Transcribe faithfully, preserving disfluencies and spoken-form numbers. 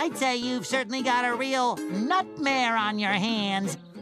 I'd say you've certainly got a real nutmare on your hands.